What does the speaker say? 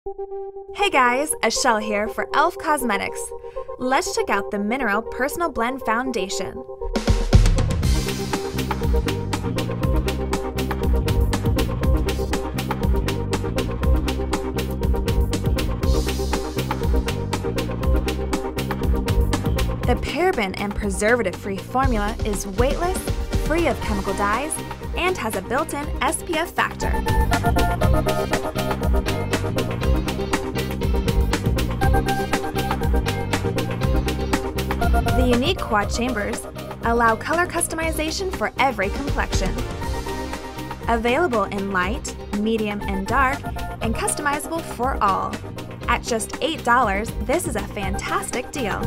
Hey guys, Ashelle here for e.l.f. Cosmetics. Let's check out the Mineral Personal Blend Foundation. The paraben and preservative-free formula is weightless, free of chemical dyes, and has a built-in SPF factor. The unique quad chambers allow color customization for every complexion. Available in light, medium, and dark, and customizable for all. At just $8, this is a fantastic deal.